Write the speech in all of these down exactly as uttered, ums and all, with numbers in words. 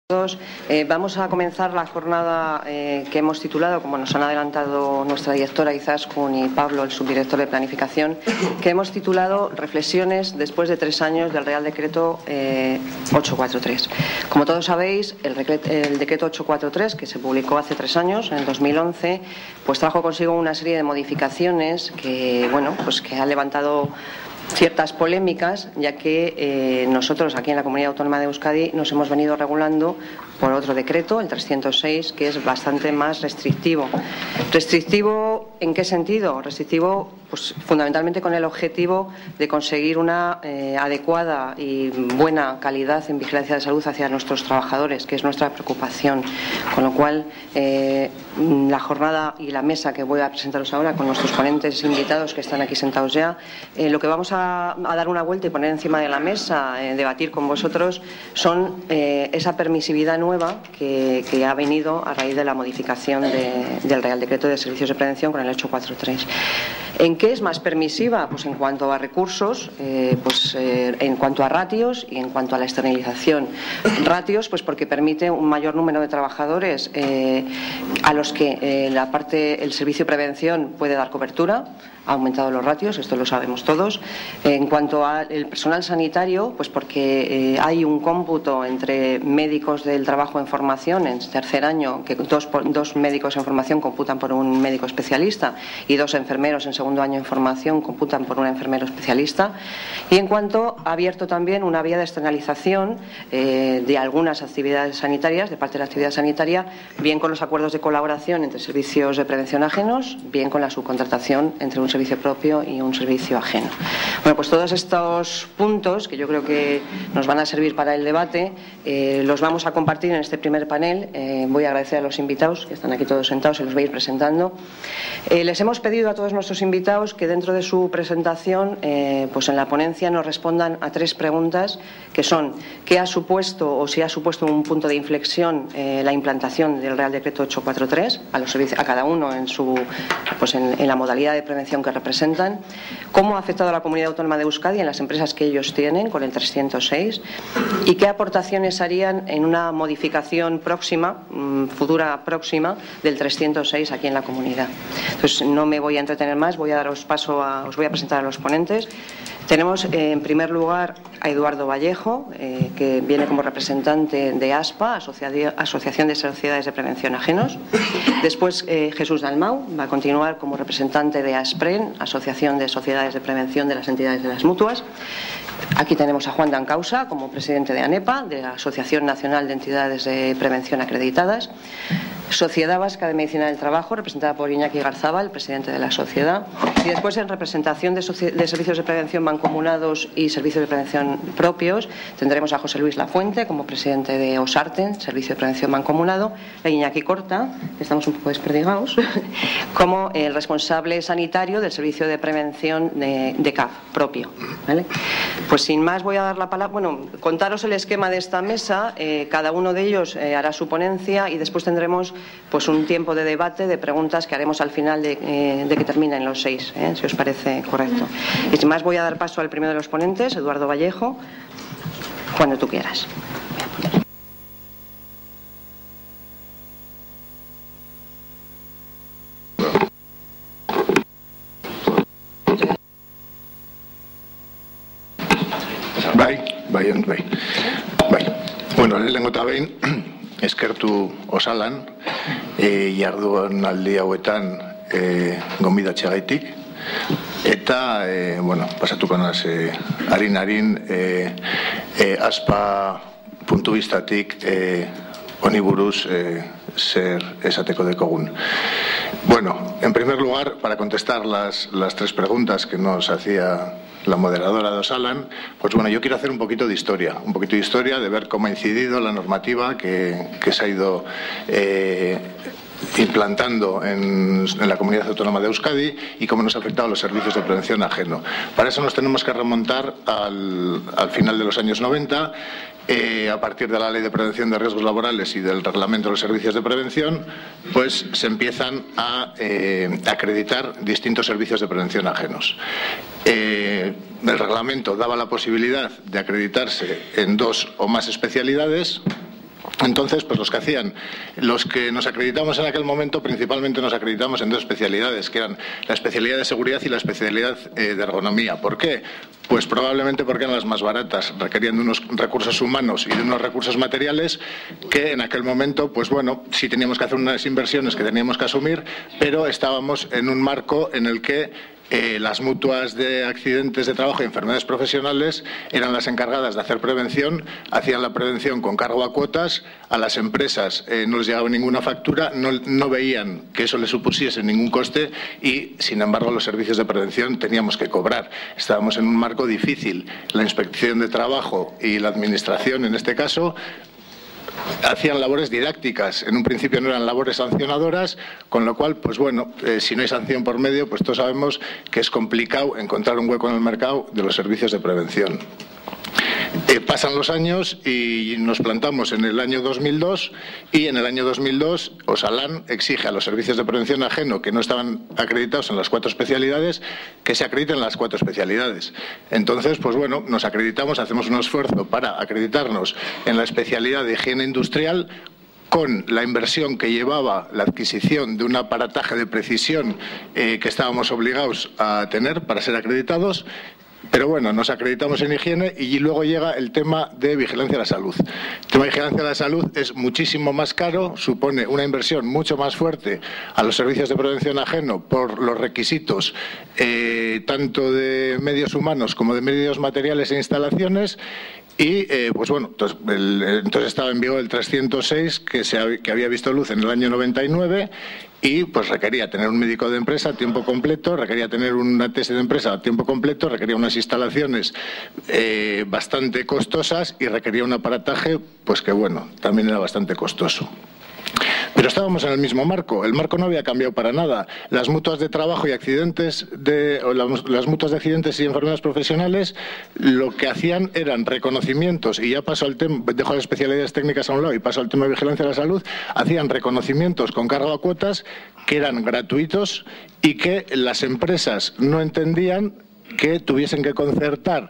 Todos, eh, vamos a comenzar la jornada eh, que hemos titulado, como nos han adelantado nuestra directora Izaskun y Pablo, el subdirector de Planificación, que hemos titulado Reflexiones después de tres años del Real Decreto eh, ochocientos cuarenta y tres. Como todos sabéis, el, el Decreto ochocientos cuarenta y tres, que se publicó hace tres años, en el dos mil once, pues trajo consigo una serie de modificaciones que, bueno, pues que ha levantado ciertas polémicas, ya que eh, nosotros aquí en la Comunidad Autónoma de Euskadi nos hemos venido regulando por otro decreto, el trescientos seis, que es bastante más restrictivo. ¿Restrictivo en qué sentido? Restrictivo pues, fundamentalmente con el objetivo de conseguir una eh, adecuada y buena calidad en vigilancia de salud hacia nuestros trabajadores, que es nuestra preocupación. Con lo cual, eh, la jornada y la mesa que voy a presentaros ahora con nuestros ponentes invitados que están aquí sentados ya, eh, lo que vamos a, a dar una vuelta y poner encima de la mesa, eh, debatir con vosotros, son eh, esa permisividad nueva que, que ha venido a raíz de la modificación de, del Real Decreto de Servicios de Prevención con el ochocientos cuarenta y tres. ¿En qué es más permisiva? Pues en cuanto a recursos, eh, pues eh, en cuanto a ratios y en cuanto a la externalización. Ratios, pues porque permite un mayor número de trabajadores eh, a los que eh, la parte, el servicio de prevención puede dar cobertura. Ha aumentado los ratios, esto lo sabemos todos. En cuanto al personal sanitario, pues porque eh, hay un cómputo entre médicos del trabajo en formación en tercer año, que dos, dos médicos en formación computan por un médico especialista y dos enfermeros en segundo año en formación computan por un enfermero especialista. Y en cuanto ha abierto también una vía de externalización eh, de algunas actividades sanitarias, de parte de la actividad sanitaria, bien con los acuerdos de colaboración entre servicios de prevención ajenos, bien con la subcontratación entre un servicio propio y un servicio ajeno. Bueno, pues todos estos puntos que yo creo que nos van a servir para el debate, eh, los vamos a compartir en este primer panel. Eh, voy a agradecer a los invitados que están aquí todos sentados, se los voy a ir presentando. Eh, les hemos pedido a todos nuestros invitados que dentro de su presentación, eh, pues en la ponencia nos respondan a tres preguntas que son: ¿qué ha supuesto o si ha supuesto un punto de inflexión eh, la implantación del Real Decreto ochocientos cuarenta y tres a los servicios, a cada uno en su, pues en, en la modalidad de prevención que representan? ¿Cómo ha afectado a la Comunidad Autónoma de Euskadi en las empresas que ellos tienen con el trescientos seis? ¿Y qué aportaciones harían en una modificación próxima, futura próxima, del trescientos seis aquí en la comunidad? Entonces, no me voy a entretener más, voy a daros paso a, os voy a presentar a los ponentes. Tenemos eh, en primer lugar a Eduardo Vallejo, eh, que viene como representante de ASPA, Asociación de Sociedades de Prevención Ajenos. Después eh, Jesús Dalmau va a continuar como representante de ASPREN, Asociación de Sociedades de Prevención de las Entidades de las Mutuas. Aquí tenemos a Juan Dancausa como presidente de ANEPA, de la Asociación Nacional de Entidades de Prevención Acreditadas. Sociedad Vasca de Medicina del Trabajo, representada por Iñaki Garzábal, presidente de la sociedad. Y después, en representación de, de servicios de prevención mancomunados y servicios de prevención propios, tendremos a José Luis Lafuente como presidente de OSARTEN, servicio de prevención mancomunado, a Iñaki Corta, que estamos un poco desperdigados, como el responsable sanitario del servicio de prevención de, de C A F propio. ¿Vale? Pues sin más voy a dar la palabra, bueno, contaros el esquema de esta mesa. Eh, cada uno de ellos eh, hará su ponencia y después tendremos pues un tiempo de debate, de preguntas que haremos al final de, eh, de que terminen los seis, ¿eh? Si os parece correcto. Y sin más voy a dar paso al primero de los ponentes, Eduardo Vallejo, cuando tú quieras. Bai, bai, bai. Bai. Bueno, lehenengo eta behin eskertu osalan e, jarduan aldi hauetan e, gonbidatzeagaitik eta e, bueno, pasatuko naz e, harin-harin e, e, aspa puntu biztatik e, honi buruz e, zer esateko dekogun. Bueno, en primer lugar, para contestar las, las tres preguntas que nos hacía la moderadora de Osalan, pues bueno, yo quiero hacer un poquito de historia, un poquito de historia de ver cómo ha incidido la normativa que, que se ha ido eh, implantando en, en la Comunidad Autónoma de Euskadi y cómo nos ha afectado a los servicios de prevención ajeno. Para eso nos tenemos que remontar al, al final de los años noventa. Eh, a partir de la Ley de Prevención de Riesgos Laborales y del Reglamento de los Servicios de Prevención, pues se empiezan a eh, acreditar distintos servicios de prevención ajenos. Eh, el reglamento daba la posibilidad de acreditarse en dos o más especialidades Entonces, pues los que hacían, los que nos acreditamos en aquel momento, principalmente nos acreditamos en dos especialidades, que eran la especialidad de seguridad y la especialidad eh, de ergonomía. ¿Por qué? Pues probablemente porque eran las más baratas, requerían de unos recursos humanos y de unos recursos materiales que en aquel momento, pues bueno, sí teníamos que hacer unas inversiones que teníamos que asumir, pero estábamos en un marco en el que Eh, las mutuas de accidentes de trabajo y enfermedades profesionales eran las encargadas de hacer prevención, hacían la prevención con cargo a cuotas, a las empresas eh, no les llegaba ninguna factura, no, no veían que eso les supusiese ningún coste y, sin embargo, los servicios de prevención teníamos que cobrar. Estábamos en un marco difícil. La inspección de trabajo y la administración, en este caso, hacían labores didácticas, en un principio no eran labores sancionadoras, con lo cual, pues bueno, eh, si no hay sanción por medio, pues todos sabemos que es complicado encontrar un hueco en el mercado de los servicios de prevención. Eh, pasan los años y nos plantamos en el año dos mil dos y en el año dos mil dos Osalan exige a los servicios de prevención ajeno que no estaban acreditados en las cuatro especialidades que se acrediten las cuatro especialidades. Entonces, pues bueno, nos acreditamos, hacemos un esfuerzo para acreditarnos en la especialidad de higiene industrial, con la inversión que llevaba la adquisición de un aparataje de precisión eh, que estábamos obligados a tener para ser acreditados. Pero bueno, nos acreditamos en higiene y luego llega el tema de vigilancia de la salud. El tema de vigilancia de la salud es muchísimo más caro, supone una inversión mucho más fuerte a los servicios de prevención ajeno por los requisitos eh, tanto de medios humanos como de medios materiales e instalaciones. Y, eh, pues bueno, entonces, el, entonces estaba en vigor el trescientos seis, que, se, que había visto luz en el año noventa y nueve, y pues requería tener un médico de empresa a tiempo completo, requería tener una tesis de empresa a tiempo completo, requería unas instalaciones eh, bastante costosas y requería un aparataje, pues que bueno, también era bastante costoso. Pero estábamos en el mismo marco, el marco no había cambiado para nada. Las mutuas de trabajo y accidentes, de, o las, las mutuas de accidentes y enfermedades profesionales, lo que hacían eran reconocimientos, y ya paso al tema, dejo las especialidades técnicas a un lado y paso al tema de vigilancia de la salud, hacían reconocimientos con cargo a cuotas que eran gratuitos y que las empresas no entendían que tuviesen que concertar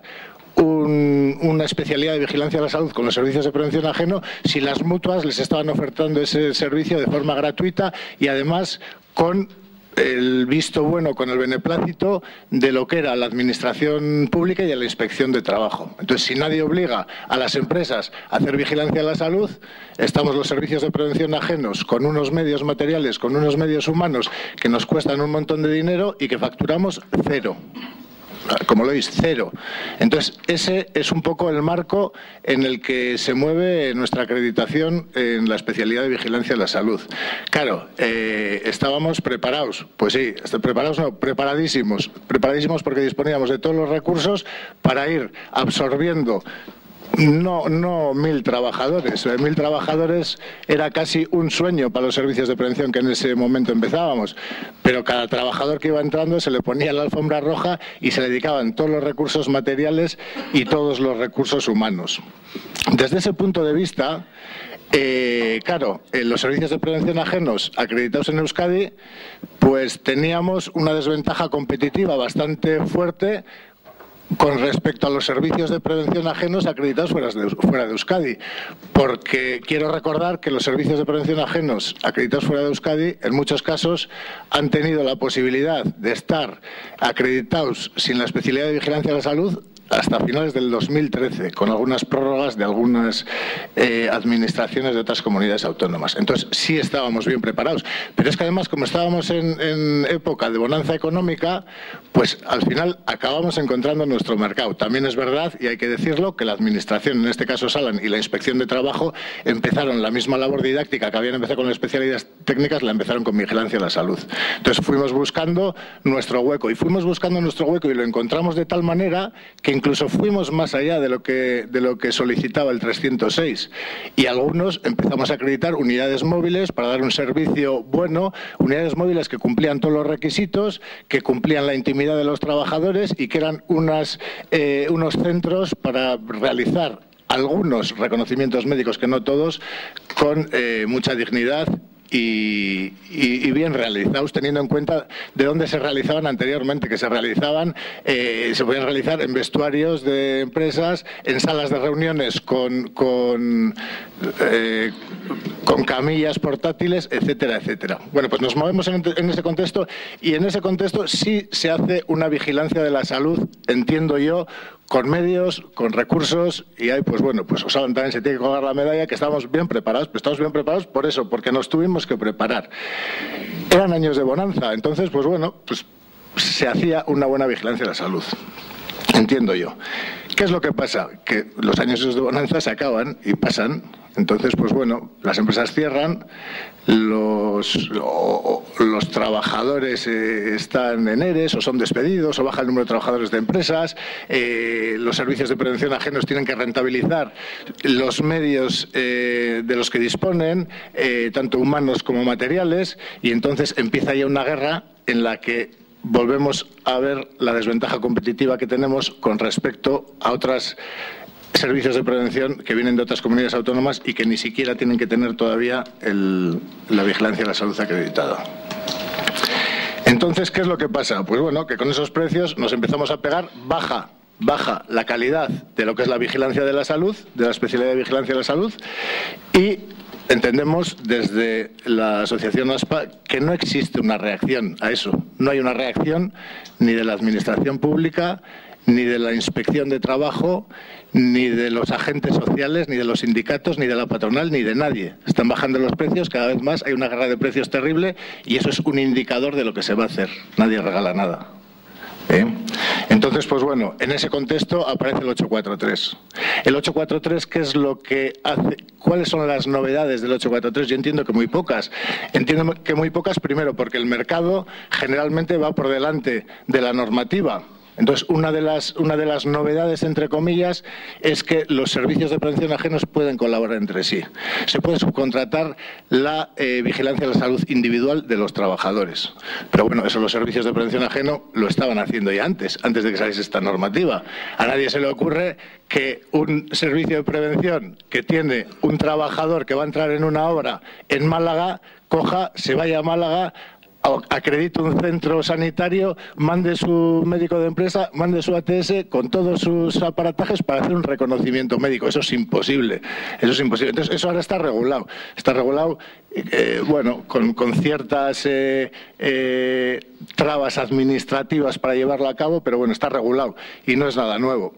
Un, una especialidad de vigilancia de la salud con los servicios de prevención ajeno si las mutuas les estaban ofertando ese servicio de forma gratuita y además con el visto bueno, con el beneplácito de lo que era la administración pública y de la inspección de trabajo. Entonces, si nadie obliga a las empresas a hacer vigilancia de la salud, estamos los servicios de prevención ajenos con unos medios materiales, con unos medios humanos que nos cuestan un montón de dinero y que facturamos cero. Como lo veis, cero. Entonces, ese es un poco el marco en el que se mueve nuestra acreditación en la especialidad de vigilancia de la salud. Claro, eh, ¿estábamos preparados? Pues sí, preparados no, preparadísimos. Preparadísimos porque disponíamos de todos los recursos para ir absorbiendo. No, no mil trabajadores. Mil trabajadores era casi un sueño para los servicios de prevención que en ese momento empezábamos. Pero cada trabajador que iba entrando se le ponía la alfombra roja y se le dedicaban todos los recursos materiales y todos los recursos humanos. Desde ese punto de vista, eh, claro, en los servicios de prevención ajenos acreditados en Euskadi, pues teníamos una desventaja competitiva bastante fuerte con respecto a los servicios de prevención ajenos acreditados fuera de, fuera de Euskadi, porque quiero recordar que los servicios de prevención ajenos acreditados fuera de Euskadi en muchos casos han tenido la posibilidad de estar acreditados sin la especialidad de vigilancia de la salud hasta finales del dos mil trece, con algunas prórrogas de algunas eh, administraciones de otras comunidades autónomas. Entonces, sí estábamos bien preparados. Pero es que además, como estábamos en, en época de bonanza económica, pues al final acabamos encontrando nuestro mercado. También es verdad, y hay que decirlo, que la administración, en este caso Osalan, y la inspección de trabajo empezaron la misma labor didáctica que habían empezado con las especialidades técnicas, la empezaron con vigilancia de la salud. Entonces, fuimos buscando nuestro hueco, y fuimos buscando nuestro hueco y lo encontramos de tal manera que incluso fuimos más allá de lo que, de lo que solicitaba el trescientos seis y algunos empezamos a acreditar unidades móviles para dar un servicio bueno, unidades móviles que cumplían todos los requisitos, que cumplían la intimidad de los trabajadores y que eran unas, eh, unos centros para realizar algunos reconocimientos médicos, que no todos, con eh, mucha dignidad y, y, y bien realizados, teniendo en cuenta de dónde se realizaban anteriormente, que se realizaban, eh, se podían realizar en vestuarios de empresas, en salas de reuniones con, con, eh, con camillas portátiles, etcétera, etcétera. Bueno, pues nos movemos en, en ese contexto, y en ese contexto sí se hace una vigilancia de la salud, entiendo yo, con medios, con recursos, y ahí, pues bueno, pues Osalan también se tiene que colgar la medalla, que estamos bien preparados, pero estamos bien preparados por eso, porque nos tuvimos que preparar. Eran años de bonanza, entonces, pues bueno, pues se hacía una buena vigilancia de la salud. Entiendo yo. ¿Qué es lo que pasa? Que los años de bonanza se acaban y pasan. Entonces, pues bueno, las empresas cierran, los, o, los trabajadores eh, están en ERES o son despedidos o baja el número de trabajadores de empresas, eh, los servicios de prevención ajenos tienen que rentabilizar los medios eh, de los que disponen, eh, tanto humanos como materiales, y entonces empieza ya una guerra en la que volvemos a ver la desventaja competitiva que tenemos con respecto a otros servicios de prevención que vienen de otras comunidades autónomas y que ni siquiera tienen que tener todavía el, la vigilancia de la salud acreditada. Entonces, ¿qué es lo que pasa? Pues bueno, que con esos precios nos empezamos a pegar, baja, baja la calidad de lo que es la vigilancia de la salud, de la especialidad de vigilancia de la salud, y entendemos desde la asociación ASPA que no existe una reacción a eso. No hay una reacción ni de la administración pública, ni de la inspección de trabajo, ni de los agentes sociales, ni de los sindicatos, ni de la patronal, ni de nadie. Están bajando los precios cada vez más, hay una guerra de precios terrible, y eso es un indicador de lo que se va a hacer. Nadie regala nada. ¿Eh? Entonces, pues bueno, en ese contexto aparece el ocho cuatro tres. El ocho cuatro tres, ¿qué es lo que hace? ¿Cuáles son las novedades del ocho cuatro tres? Yo entiendo que muy pocas. Entiendo que muy pocas, primero, porque el mercado generalmente va por delante de la normativa. Entonces, una de las, una de las novedades, entre comillas, es que los servicios de prevención ajenos pueden colaborar entre sí. Se puede subcontratar la eh, vigilancia de la salud individual de los trabajadores. Pero bueno, eso los servicios de prevención ajeno lo estaban haciendo ya antes, antes de que saliese esta normativa. A nadie se le ocurre que un servicio de prevención que tiene un trabajador que va a entrar en una obra en Málaga, coja, se vaya a Málaga, acredite un centro sanitario, mande su médico de empresa, mande su A T S con todos sus aparatajes para hacer un reconocimiento médico. Eso es imposible. Eso es imposible. Entonces, eso ahora está regulado. Está regulado, eh, bueno, con, con ciertas eh, eh, trabas administrativas para llevarlo a cabo, pero bueno, está regulado y no es nada nuevo.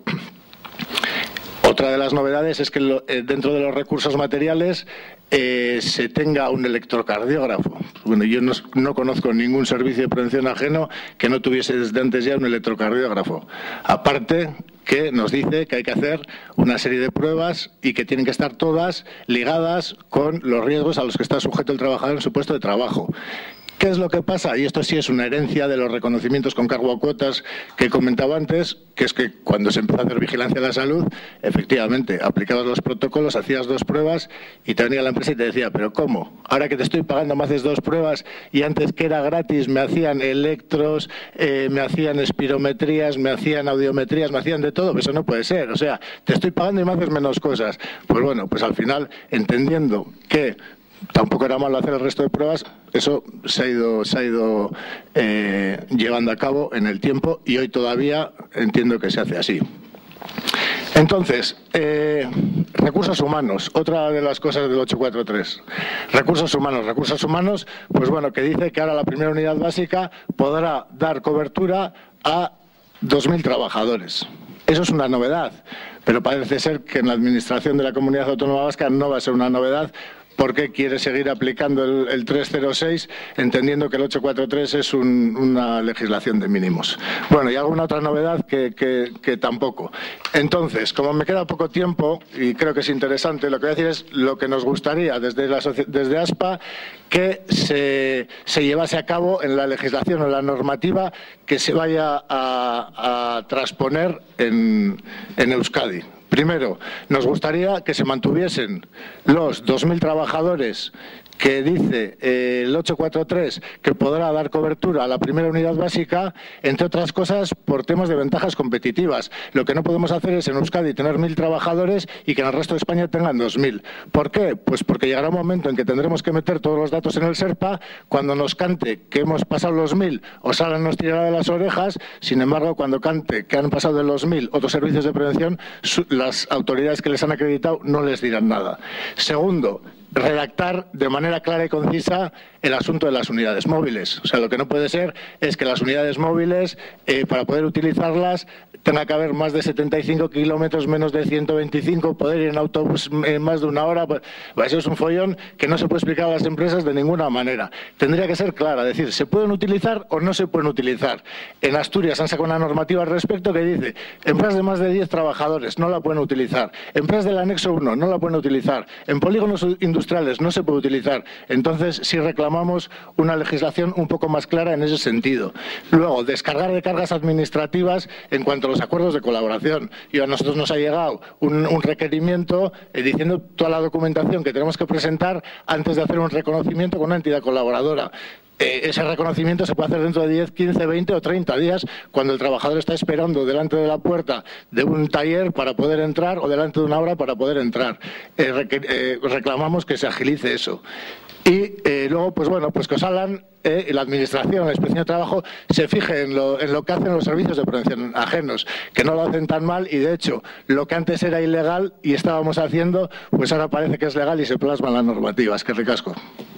Otra de las novedades es que lo, eh, dentro de los recursos materiales eh, se tenga un electrocardiógrafo. Bueno, yo no, no conozco ningún servicio de prevención ajeno que no tuviese desde antes ya un electrocardiógrafo. Aparte que nos dice que hay que hacer una serie de pruebas y que tienen que estar todas ligadas con los riesgos a los que está sujeto el trabajador en su puesto de trabajo. ¿Qué es lo que pasa? Y esto sí es una herencia de los reconocimientos con cargo a cuotas que comentaba antes, que es que cuando se empezó a hacer vigilancia de la salud, efectivamente, aplicabas los protocolos, hacías dos pruebas y te venía la empresa y te decía, ¿pero cómo? Ahora que te estoy pagando me haces dos pruebas y antes que era gratis me hacían electros, eh, me hacían espirometrías, me hacían audiometrías, me hacían de todo. Eso no puede ser. O sea, te estoy pagando y me haces menos cosas. Pues bueno, pues al final, entendiendo que tampoco era malo hacer el resto de pruebas, eso se ha ido, se ha ido eh, llevando a cabo en el tiempo y hoy todavía entiendo que se hace así. Entonces, eh, recursos humanos, otra de las cosas del ocho cuatro tres. Recursos humanos, recursos humanos, pues bueno, que dice que ahora la primera unidad básica podrá dar cobertura a dos mil trabajadores. Eso es una novedad, pero parece ser que en la administración de la Comunidad Autónoma Vasca no va a ser una novedad, porque quiere seguir aplicando el, el trescientos seis, entendiendo que el ocho cuatro tres es un, una legislación de mínimos. Bueno, y alguna otra novedad que, que, que tampoco. Entonces, como me queda poco tiempo, y creo que es interesante, lo que voy a decir es lo que nos gustaría desde, la, desde ASPA que se, se llevase a cabo en la legislación o en la normativa que se vaya a, a transponer en, en Euskadi. Primero, nos gustaría que se mantuviesen los dos mil trabajadores que dice eh, el ochocientos cuarenta y tres que podrá dar cobertura a la primera unidad básica, entre otras cosas por temas de ventajas competitivas. Lo que no podemos hacer es en Euskadi tener mil trabajadores y que en el resto de España tengan dos mil. ¿Por qué? Pues porque llegará un momento en que tendremos que meter todos los datos en el SERPA. Cuando nos cante que hemos pasado los mil, Osalan nos tirará de las orejas. Sin embargo, cuando cante que han pasado de los mil otros servicios de prevención, las autoridades que les han acreditado no les dirán nada. Segundo, redactar de manera clara y concisa el asunto de las unidades móviles. O sea, lo que no puede ser es que las unidades móviles, eh, para poder utilizarlas, tenga que haber más de setenta y cinco kilómetros, menos de ciento veinticinco, poder ir en autobús en más de una hora. Pues, eso es un follón que no se puede explicar a las empresas de ninguna manera. Tendría que ser clara, es decir, ¿se pueden utilizar o no se pueden utilizar? En Asturias han sacado una normativa al respecto que dice, empresas de más de diez trabajadores no la pueden utilizar, empresas del anexo uno no la pueden utilizar, en polígonos industriales no se puede utilizar. Entonces, sí reclamamos una legislación un poco más clara en ese sentido. Luego, descargar de cargas administrativas en cuanto a los acuerdos de colaboración. Y a nosotros nos ha llegado un, un requerimiento eh, diciendo toda la documentación que tenemos que presentar antes de hacer un reconocimiento con una entidad colaboradora. Eh, ese reconocimiento se puede hacer dentro de diez, quince, veinte o treinta días cuando el trabajador está esperando delante de la puerta de un taller para poder entrar o delante de una obra para poder entrar. Eh, eh, reclamamos que se agilice eso. Y eh, luego, pues bueno, pues que Osalan, eh, la Administración, la Inspección de Trabajo, se fije en lo, en lo que hacen los servicios de prevención ajenos, que no lo hacen tan mal y, de hecho, lo que antes era ilegal y estábamos haciendo, pues ahora parece que es legal y se plasma en las normativas. ¡Qué ricasco!